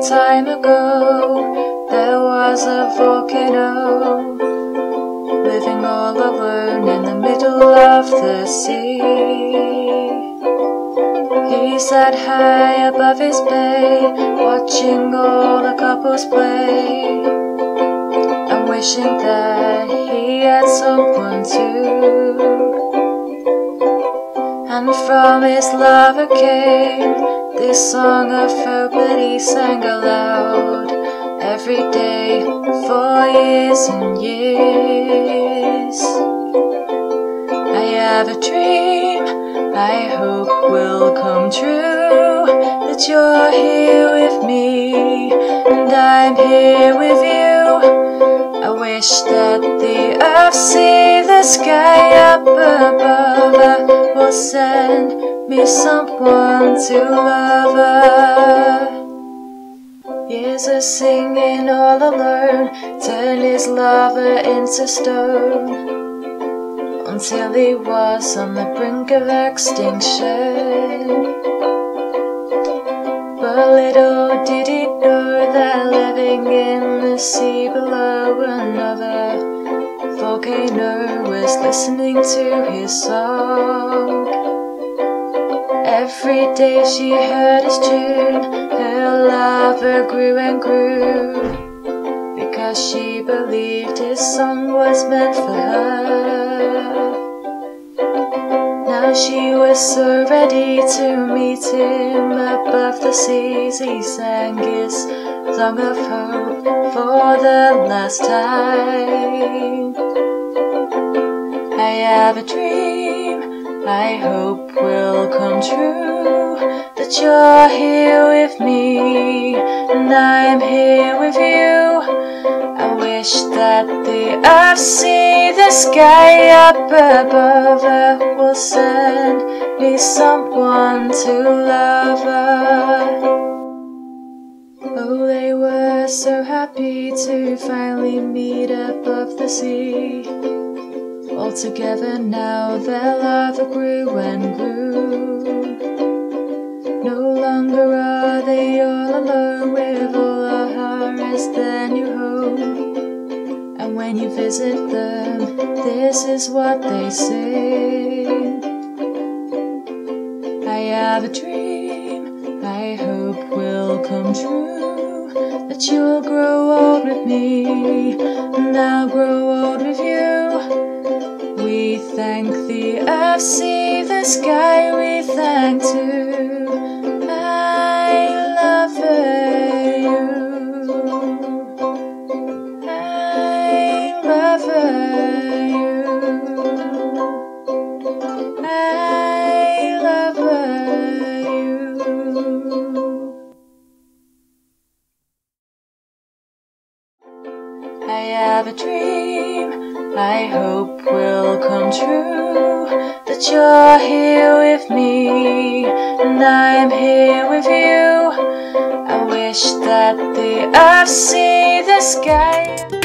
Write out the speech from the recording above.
long time ago, there was a volcano living all alone in the middle of the sea. He sat high above his bay, watching all the couples play, and wishing that he had someone too. And from his lover came this song of hope that he sang aloud every day for years and years. I have a dream I hope will come true, that you're here with me and I'm here with you. I wish that the earth see the sky up above. I will send me someone to love her. Years of singing all alone turned his lover into stone, until he was on the brink of extinction. But little did he know that living in the sea below, another volcano was listening to his song. Every day she heard his tune, her lover grew and grew, because she believed his song was meant for her. Now she was so ready to meet him above the seas. He sang his song of hope for the last time. I have a dream I hope will come true, that you're here with me and I'm here with you. I wish that the earth see the sky up above. I will send me someone to love her. Oh, they were so happy to finally meet above the sea. All together now their love grew and grew. No longer are they all alone, with Olahar as their new home. And when you visit them, this is what they sing. I have a dream I hope will come true, that you'll grow old with me and I'll grow old with you. We thank the earth, see the sky, we thank too. I love you. I love you. I love you. I have a dream I hope will come true, that you're here with me and I'm here with you. I wish that the earth see the sky.